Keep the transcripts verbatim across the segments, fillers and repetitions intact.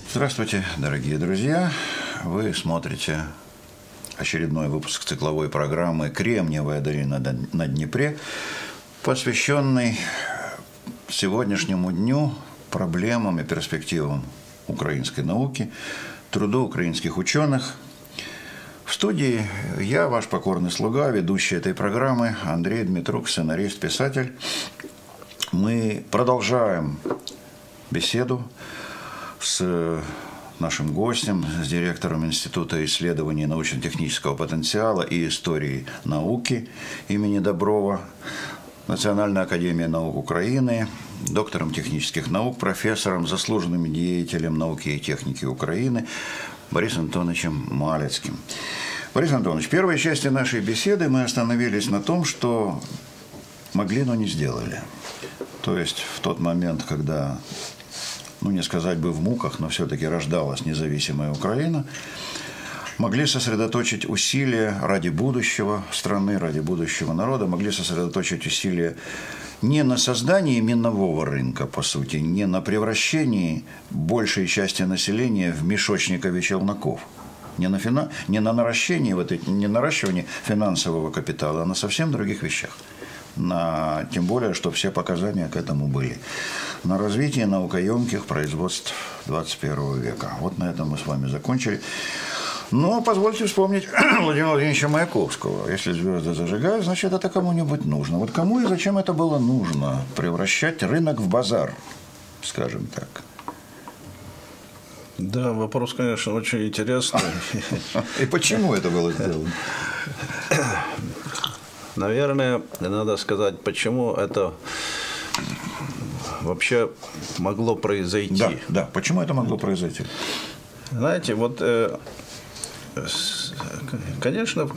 Здравствуйте, дорогие друзья! Вы смотрите очередной выпуск цикловой программы «Кремниевая долина на Днепре», посвященный сегодняшнему дню проблемам и перспективам украинской науки, труду украинских ученых. В студии я, ваш покорный слуга, ведущий этой программы, Андрей Дмитрук, сценарист, писатель. Мы продолжаем беседу с нашим гостем, с директором Института исследований научно-технического потенциала и истории науки имени Доброва, Национальной академии наук Украины, доктором технических наук, профессором, заслуженным деятелем науки и техники Украины Борисом Антоновичем Малецким. Борис Антонович, в первой части нашей беседы мы остановились на том, что могли, но не сделали. То есть в тот момент, когда, ну не сказать бы в муках, но все-таки рождалась независимая Украина, могли сосредоточить усилия ради будущего страны, ради будущего народа, могли сосредоточить усилия не на создании минового рынка, по сути, не на превращении большей части населения в мешочников и челноков, не на, фина... не на наращении, вот эти... не наращивании финансового капитала, а на совсем других вещах. На... Тем более, что все показания к этому были. На развитие наукоемких производств двадцать первого века. Вот на этом мы с вами закончили. Но позвольте вспомнить Владимира Владимировича Маяковского. Если звезды зажигают, значит, это кому-нибудь нужно. Вот кому и зачем это было нужно? Превращать рынок в базар, скажем так. Да, вопрос, конечно, очень интересный. И почему это было сделано? Наверное, надо сказать, почему это вообще могло произойти. Да, да. Почему это могло произойти? Знаете, вот, конечно,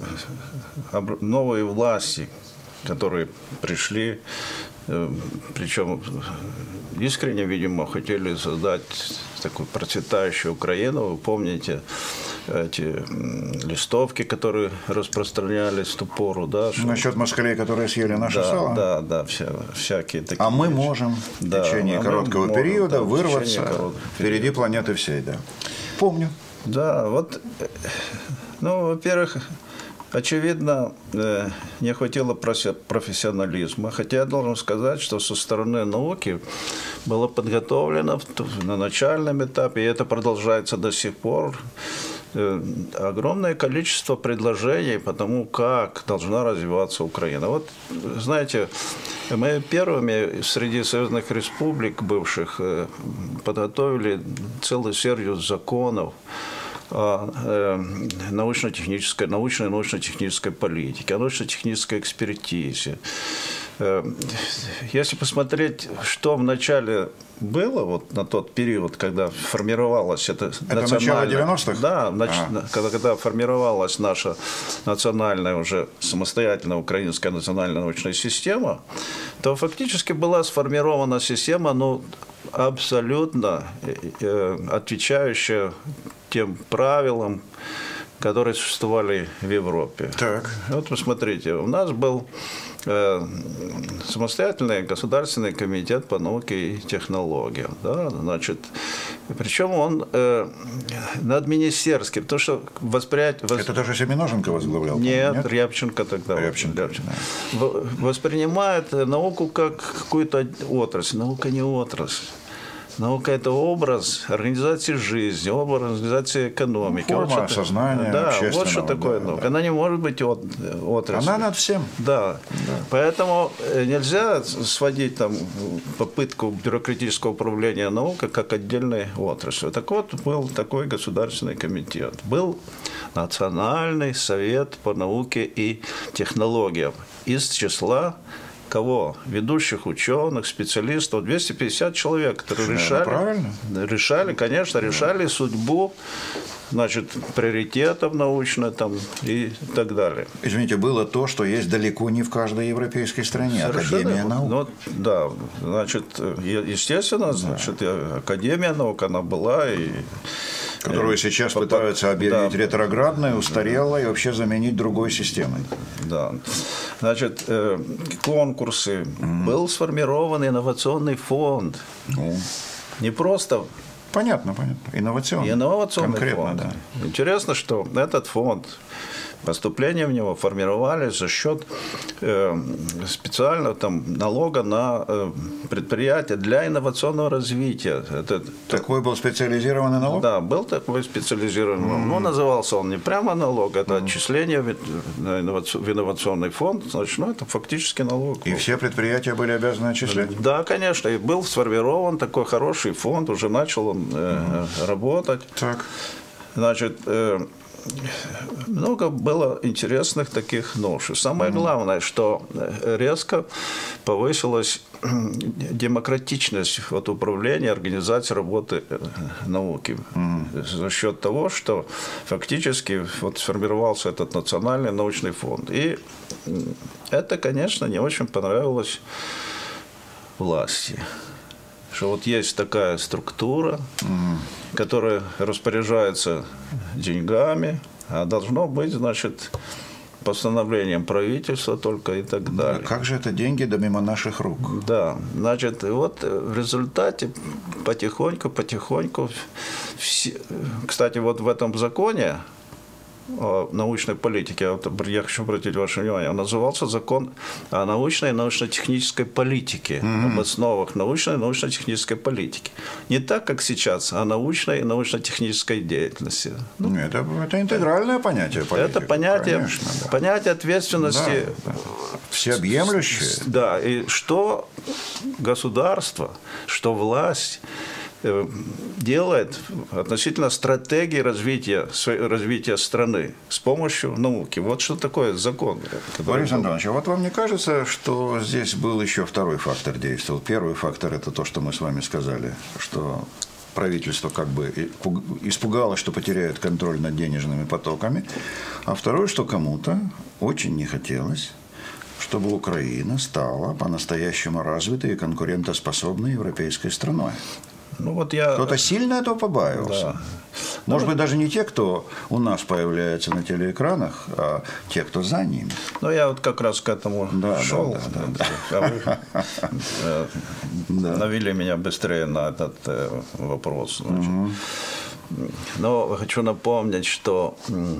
новые власти, которые пришли, причем искренне, видимо, хотели создать такую процветающую Украину. Вы помните эти листовки, которые распространялись в ту пору, да? Что... Насчет москалей, которые съели наше да, сало? Да, да, вся, всякие такие. А мы вещи. можем да, в течение а короткого можем, периода да, вырваться короткого впереди периода. планеты всей, да. Помню. Да, вот, ну, во-первых, очевидно, не хватило профессионализма, хотя я должен сказать, что со стороны науки было подготовлено на начальном этапе, и это продолжается до сих пор, огромное количество предложений по тому, как должна развиваться Украина. Вот, знаете, мы первыми среди союзных республик бывших подготовили целую серию законов о научно-технической, научной и научно-технической политике, о научно-технической экспертизе. Если посмотреть, что вначале было вот на тот период, когда формировалась эта это национальная... начало девяностых? Да, нач... а. когда, когда формировалась наша национальная, уже самостоятельная украинская национальная научная система, то фактически была сформирована система, ну, абсолютно отвечающая тем правилам, которые существовали в Европе. Так. Вот посмотрите, у нас был э, самостоятельный государственный комитет по науке и технологиям. Да? Значит, причем он э, надминистерский, потому что восприятие... Восп... Это даже Семеноженко возглавлял? Нет, нет? Рябченко тогда. Рябченко, Рябченко. Да. Воспринимает науку как какую-то отрасль. Наука не отрасль. Наука – это образ организации жизни, образ организации экономики. Ну, форма вот сознания да, общественного. вот что такое да, наука. Да. Она не может быть от, отраслью. Она над всем. Да. да. Поэтому нельзя сводить там попытку бюрократического управления наукой как отдельной отраслью. Так вот, был такой государственный комитет. Был Национальный совет по науке и технологиям из числа кого? Ведущих ученых, специалистов, двести пятьдесят человек, которые решали, правильно. решали, конечно, решали судьбу, значит, приоритетов научных там, и так далее. Извините, было то, что есть далеко не в каждой европейской стране. Совершенно, Академия наук. Ну, да, значит, естественно, значит, да. Академия наук, она была и... Которую сейчас Попад... пытаются объявить да. ретроградной, устарелой и вообще заменить другой системой. Да. Значит, конкурсы. Mm-hmm. Был сформирован инновационный фонд. Mm-hmm. Не просто Понятно, понятно. Инновационный. Инновационный Конкретно, фонд. Да. Интересно, что этот фонд, поступления в него формировались за счет э, специального там, налога на э, предприятия для инновационного развития. Это, Такой был специализированный налог? Да, был такой специализированный налог. Mm-hmm. Но назывался он не прямо налог, это mm-hmm. отчисление в, в инновационный фонд. Значит, ну, это фактически налог. И все предприятия были обязаны отчислять? Да, конечно. И был сформирован такой хороший фонд, уже начал он э, mm-hmm. работать. Так. Значит, э, много было интересных таких новшеств. Самое mm-hmm. главное, что резко повысилась демократичность от управления, организации работы науки. Mm-hmm. За счет того, что фактически вот сформировался этот национальный научный фонд. И это, конечно, не очень понравилось власти. Что вот есть такая структура, mm-hmm. которая распоряжается деньгами, а должно быть, значит, постановлением правительства только и так далее. А как же это деньги да мимо наших рук? Да, значит, вот в результате потихоньку, потихоньку, все... Кстати, вот в этом законе о научной политике, вот я хочу обратить ваше внимание, он назывался закон о научной и научно-технической политике, mm-hmm. об основах научной и научно-технической политики. Не так, как сейчас, а научной и научно-технической деятельности. Ну, это, это интегральное понятие политики. Это понятие, конечно, да. понятие ответственности. Да, да. Всеобъемлющее. Да, и что государство, что власть делает относительно стратегии развития, развития страны с помощью науки. Вот что такое закон. Борис Антонович, а вот вам не кажется, что здесь был еще второй фактор действовал? Первый фактор – это то, что мы с вами сказали, что правительство как бы испугалось, что потеряет контроль над денежными потоками, а второе, что кому-то очень не хотелось, чтобы Украина стала по-настоящему развитой и конкурентоспособной европейской страной. Ну, вот я... Кто-то сильно этого побаивался. Да. Может ну, быть, даже не те, кто у нас появляется на телеэкранах, а те, кто за ними. Ну, я вот как раз к этому да, шел. Да, да, да, да. Вы навели меня быстрее на этот вопрос. Угу. Но хочу напомнить, что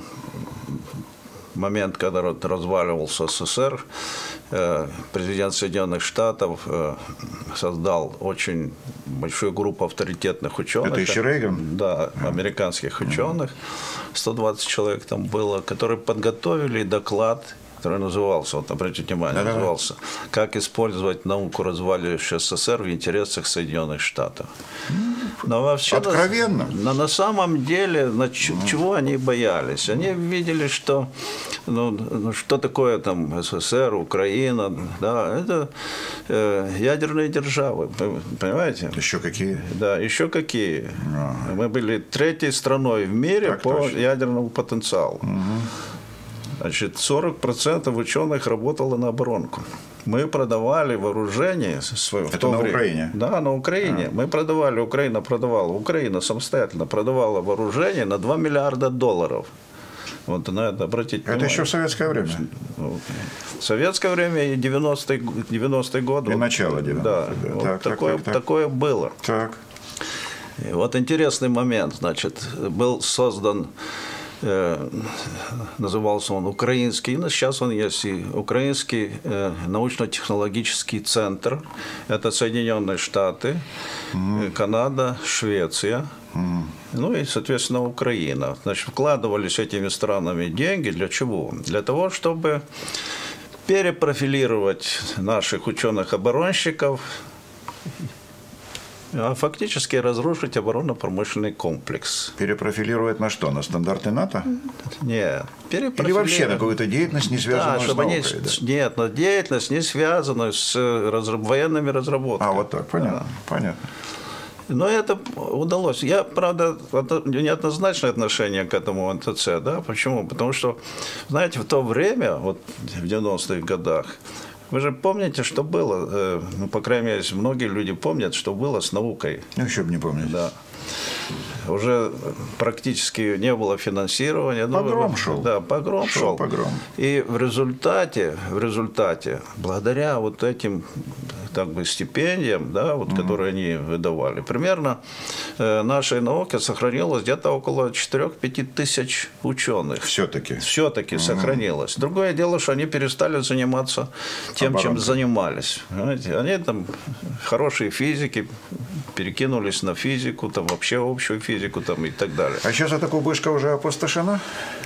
в момент, когда разваливался СССР, президент Соединенных Штатов создал очень большую группу авторитетных ученых. Это еще Рейган? Да, американских ученых. сто двадцать человек там было, которые подготовили доклад, который назывался, вот обратите внимание, да, назывался «Как использовать науку разваливающегося СССР в интересах Соединенных Штатов». Но вообще, откровенно. На, на самом деле, на ч, чего они боялись? Они видели, что ну, что такое там СССР, Украина, да, это э, ядерные державы, понимаете? Еще какие? Да, еще какие. А. Мы были третьей страной в мире так по точно. Ядерному потенциалу. Угу. Значит, сорок процентов ученых работало на оборонку. Мы продавали вооружение свое. Это в то на время. Украине? Да, на Украине. А. Мы продавали, Украина продавала, Украина самостоятельно продавала вооружение на два миллиарда долларов. Вот на это обратить внимание. Это еще в советское время? В советское время и девяностые, девяностые годы. И начало девяностых. Да, да. Вот так, такое, так, так, так. такое было. Так. И вот интересный момент. Значит, был создан, э, назывался он украинский, но сейчас он есть и украинский э, научно-технологический центр. Это Соединенные Штаты, mm-hmm. Канада, Швеция. Mm. Ну и, соответственно, Украина. Значит, вкладывались этими странами деньги для чего? Для того, чтобы перепрофилировать наших ученых-оборонщиков, а фактически разрушить оборонно-промышленный комплекс. Перепрофилировать на что? На стандарты НАТО? Нет. Или вообще на какую-то деятельность, не связанную да, с наукой? Они... Да? Нет, но деятельность не связанную с разраб... военными разработками. А, вот так, понятно. Да. понятно. Но это удалось. Я, правда, неоднозначное отношение к этому эн тэ цэ. Да? Почему? Потому что, знаете, в то время, вот в девяностых годах, вы же помните, что было, ну, по крайней мере, многие люди помнят, что было с наукой. Ну, еще бы не помнить. Да. Уже практически не было финансирования. Погром ну, шел. Да, погром шел. шел. Погром. И в результате, в результате, благодаря вот этим так бы, стипендиям, да, вот, mm-hmm. которые они выдавали, примерно э, нашей науке сохранилось где-то около четыре-пять тысяч ученых. Все-таки. Все-таки mm-hmm. сохранилось. Другое дело, что они перестали заниматься тем, Оборонкой. чем занимались. Понимаете? Они там хорошие физики, перекинулись на физику, там вообще общую физику там, и так далее. А сейчас эта кубышка уже опустошена?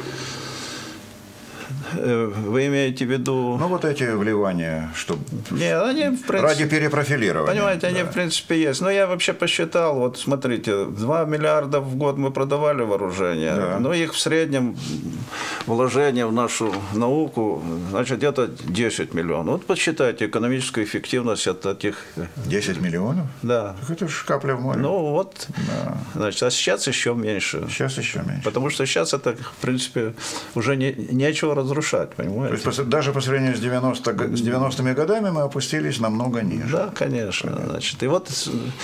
Вы имеете в виду... Ну, вот эти вливания, чтобы... Не, они, в принципе... Ради перепрофилирования. Понимаете, да. они, в принципе, есть. Но я вообще посчитал, вот смотрите, два миллиарда в год мы продавали вооружение, да. но их в среднем вложение в нашу науку, значит, где-то десять миллионов. Вот посчитайте экономическую эффективность от этих... десять миллионов? Да. Так это же капля в море. Ну, вот. Да. Значит, а сейчас еще меньше. Сейчас еще меньше. Потому что сейчас это, в принципе, уже не, нечего разрушать. Понимаете? То есть даже по сравнению с, девяностыми годами мы опустились намного ниже. Да, конечно. Понятно. Значит, и вот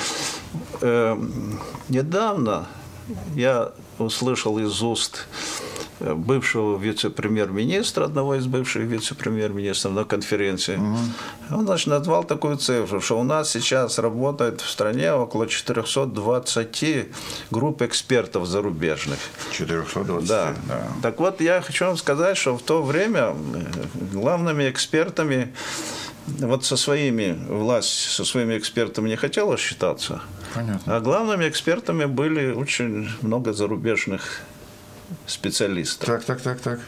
э, недавно я услышал из уст бывшего вице-премьер-министра, одного из бывших вице-премьер-министров на конференции. Угу. Он, значит, назвал такую цифру, что у нас сейчас работает в стране около четырехсот двадцати групп экспертов зарубежных. четыреста двадцать, да. да. Так вот, я хочу вам сказать, что в то время главными экспертами, вот со своими, власть со своими экспертами не хотела считаться. Понятно. А главными экспертами были очень много зарубежных специалистов. Так, так, так, так.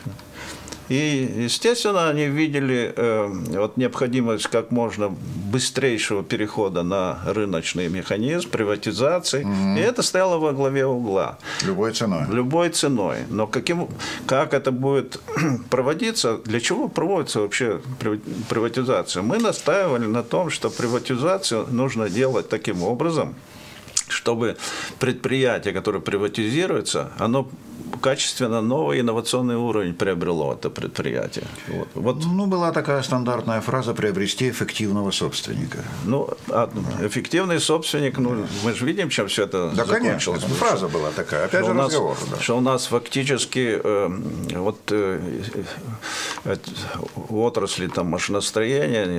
И, естественно, они видели э, вот необходимость как можно быстрейшего перехода на рыночный механизм, приватизации. Mm-hmm. И это стояло во главе угла. Любой ценой. Любой ценой. Но каким, как это будет проводиться, для чего проводится вообще приватизация? Мы настаивали на том, что приватизацию нужно делать таким образом, чтобы предприятие, которое приватизируется, оно качественно новый инновационный уровень приобрело это предприятие. Вот. Вот. Ну, была такая стандартная фраза «приобрести эффективного собственника». Ну, а эффективный собственник, ну, мы же видим, чем все это да, закончилось. Конечно, фраза была такая, опять что же разговор. Нас, да. Что у нас фактически э, вот, э, э, отрасли там, машиностроения они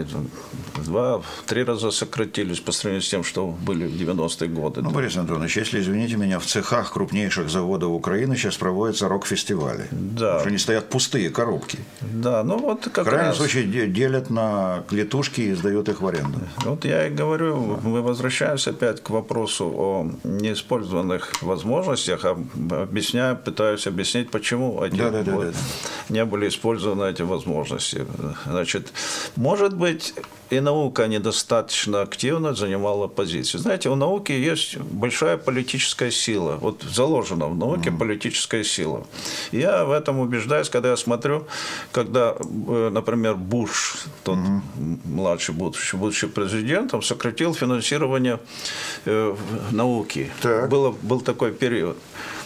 два-три раза сократились по сравнению с тем, что были в девяностые годы. Ну, Борис Антонович, если, извините меня, в цехах крупнейших заводов Украины сейчас проводятся рок-фестивали. Да. Что они стоят пустые коробки. Да, ну вот как в крайнем раз... случае делят на клетушки и сдают их в аренду. Вот я и говорю, мы возвращаемся опять к вопросу о неиспользованных возможностях, а объясняю, пытаюсь объяснить, почему эти да, да, да, вот да, да. не были использованы эти возможности. Значит, может быть, и наука недостаточно активно занимала позицию. Знаете, у науки есть большая политическая сила. Вот заложена в науке mm-hmm. политическая сила. Я в этом убеждаюсь, когда я смотрю, когда, например, Буш, тот mm-hmm. младший будущий, будучи президентом, сократил финансирование э, науки. Было, был такой период.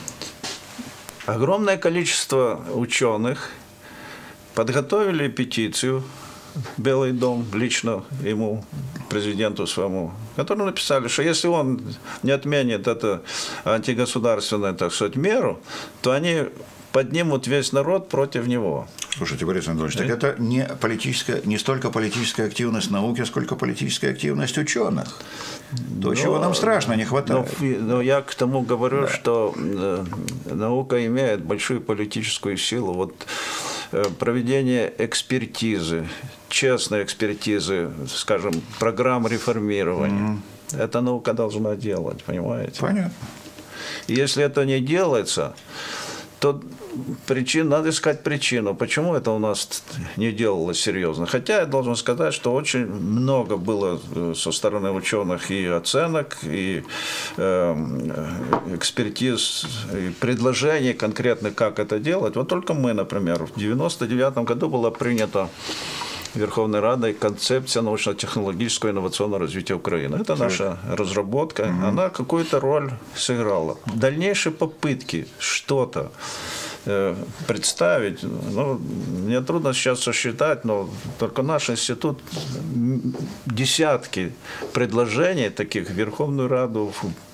Огромное количество ученых подготовили петицию, Белый дом лично ему, президенту своему, которые написали, что если он не отменит эту антигосударственную, так сказать, меру, то они поднимут весь народ против него. Слушайте, Борис Анатольевич, так это не политическая, не столько политическая активность науки, сколько политическая активность ученых. То, но, чего нам страшно не хватает. Но, но я к тому говорю, да. что э, наука имеет большую политическую силу. Вот э, проведение экспертизы, честной экспертизы, скажем, программ реформирования, mm-hmm. это наука должна делать, понимаете? Понятно. И если это не делается, то причин, надо искать причину, почему это у нас не делалось серьезно. Хотя я должен сказать, что очень много было со стороны ученых и оценок, и э, экспертиз, и предложений конкретных, как это делать. Вот только мы, например, в девяносто девятом году была принята Верховной Радой концепция научно-технологического и инновационного развития Украины. Это наша разработка. Mm-hmm. Она какую-то роль сыграла. Дальнейшие попытки что-то э, представить, ну, мне трудно сейчас сосчитать, но только наш институт десятки предложений таких в Верховную Раду, в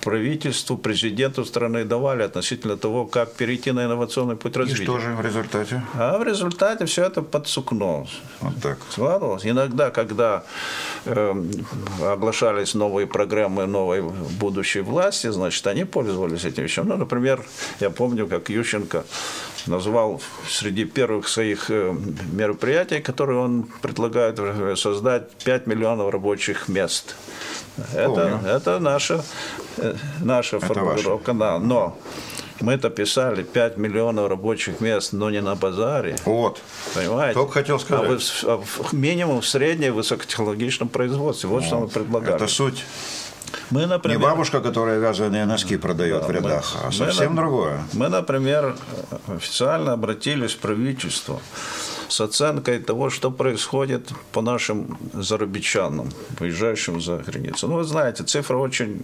правительству, президенту страны давали относительно того, как перейти на инновационный путь развития. И что же в результате? А в результате все это под сукно. Вот так. Свалилось. Иногда, когда э, оглашались новые программы новой будущей власти, значит, они пользовались этим вещами. Ну, например, я помню, как Ющенко назвал среди первых своих мероприятий, которые он предлагает создать пять миллионов рабочих мест. Это, это наша, наша формулировка. Да. Но мы-то писали пять миллионов рабочих мест, но не на базаре. Вот. Понимаете? Только хотел сказать. А, вы, а минимум в среднем высокотехнологичном производстве. Вот, вот что мы предлагали. Это суть. Мы, например, не бабушка, которая вязаные носки продает, да, в рядах, мы, а совсем мы, другое. Мы, например, официально обратились в правительство с оценкой того, что происходит по нашим зарубежанам, выезжающим за границу. Ну, вы знаете, цифра очень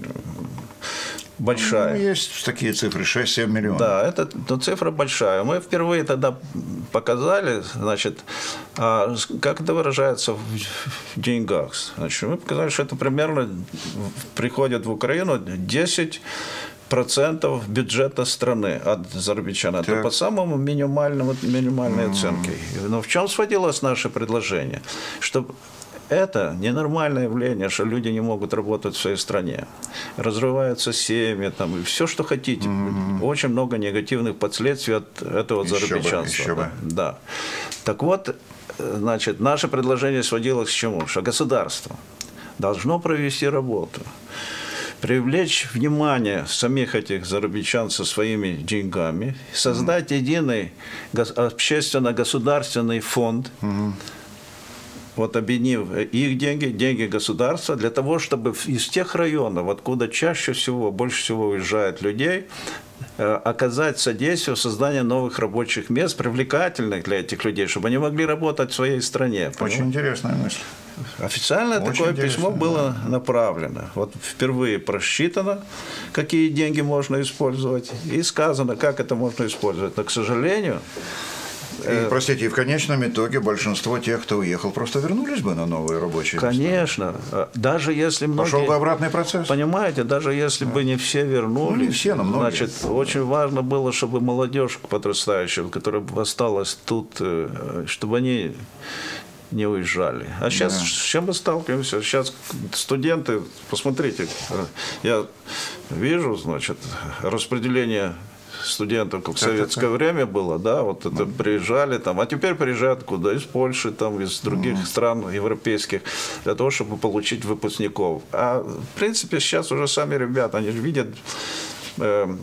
большая. Ну, есть такие цифры, шесть-семь миллионов. Да, это ну, цифра большая. Мы впервые тогда показали, значит, а как это выражается в деньгах. Значит, мы показали, что это примерно приходит в Украину десять процентов бюджета страны от зарубежан. Это по самому минимальному, минимальной оценке. Но в чем сводилось наше предложение? Что это ненормальное явление, что люди не могут работать в своей стране. Разрываются семьи, там, и все, что хотите. Mm-hmm. Очень много негативных последствий от этого зарубежанства. Еще бы. Да. Так вот, значит, наше предложение сводилось к чему? Что государство должно провести работу, привлечь внимание самих этих зарубежан со своими деньгами, создать mm-hmm. единый общественно-государственный фонд, mm-hmm. вот объединив их деньги, деньги государства, для того, чтобы из тех районов, откуда чаще всего, больше всего уезжает людей, оказать содействие в создании новых рабочих мест, привлекательных для этих людей, чтобы они могли работать в своей стране. Очень понимаете? Интересная мысль. Официально Очень такое письмо было да. направлено. Вот впервые просчитано, какие деньги можно использовать, и сказано, как это можно использовать. Но, к сожалению... И, простите, и в конечном итоге большинство тех, кто уехал, просто вернулись бы на новые рабочие места. Конечно. Даже если многие... Пошел бы обратный процесс. Понимаете, даже если да. бы не все вернулись, ну, не все, но многие. Значит, очень важно было, чтобы молодежь подрастающая, которая осталась тут, чтобы они не уезжали. А сейчас да. с чем мы сталкиваемся? Сейчас студенты, посмотрите, я вижу, значит, распределение студентов, как в советское время было, да, вот это приезжали там, а теперь приезжают куда? Из Польши, там, из других mm. стран европейских, для того, чтобы получить выпускников. А в принципе сейчас уже сами ребята, они же видят э,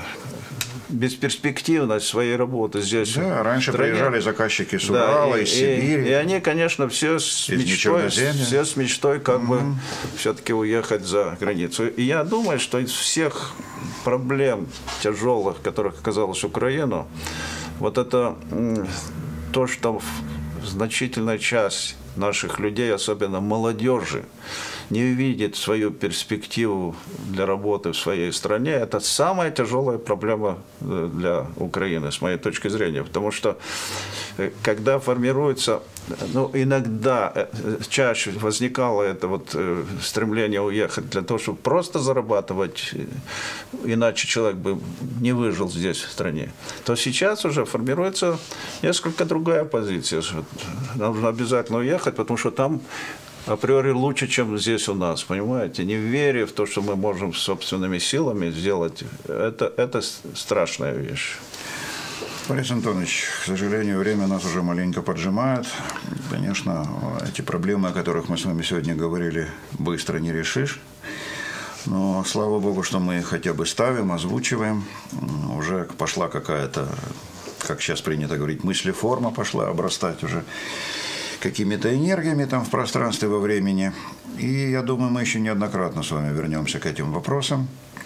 бесперспективность своей работы здесь. Да, раньше приезжали заказчики с Урала, да, из Сибири. И, и они, конечно, все с мечтой, все с мечтой как mm-hmm. бы все-таки уехать за границу. И я думаю, что из всех проблем тяжелых, которых оказалась Украина, вот это то, что значительная часть наших людей, особенно молодежи, не видит свою перспективу для работы в своей стране, это самая тяжелая проблема для Украины, с моей точки зрения. Потому что, когда формируется, ну, иногда чаще возникало это вот стремление уехать для того, чтобы просто зарабатывать, иначе человек бы не выжил здесь, в стране, то сейчас уже формируется несколько другая позиция. Нужно обязательно уехать, потому что там априори лучше, чем здесь у нас, понимаете? Не веря в то, что мы можем собственными силами сделать, это, это страшная вещь. Борис Антонович, к сожалению, время нас уже маленько поджимает. Конечно, эти проблемы, о которых мы с вами сегодня говорили, быстро не решишь. Но слава богу, что мы их хотя бы ставим, озвучиваем. Уже пошла какая-то, как сейчас принято говорить, мыслеформа пошла обрастать уже какими-то энергиями там в пространстве, во времени. И я думаю, мы еще неоднократно с вами вернемся к этим вопросам.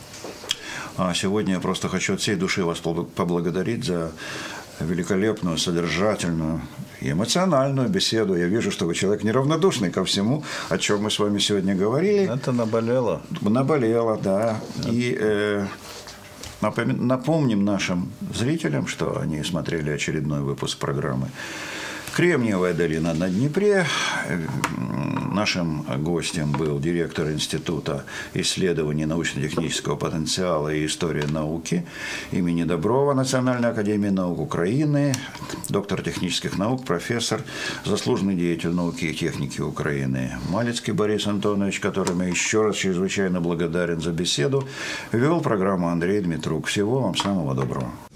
А сегодня я просто хочу от всей души вас поблагодарить за великолепную, содержательную и эмоциональную беседу. Я вижу, что вы человек неравнодушный ко всему, о чем мы с вами сегодня говорили. Это наболело. Наболело, да. И э, напомним нашим зрителям, что они смотрели очередной выпуск программы Кремниевая долина на Днепре. Нашим гостем был директор Института исследований научно-технического потенциала и истории науки имени Доброва Национальной академии наук Украины, доктор технических наук, профессор, заслуженный деятель науки и техники Украины Малицкий Борис Антонович, которому я еще раз чрезвычайно благодарен за беседу, вел программу Андрей Дмитрук. Всего вам самого доброго.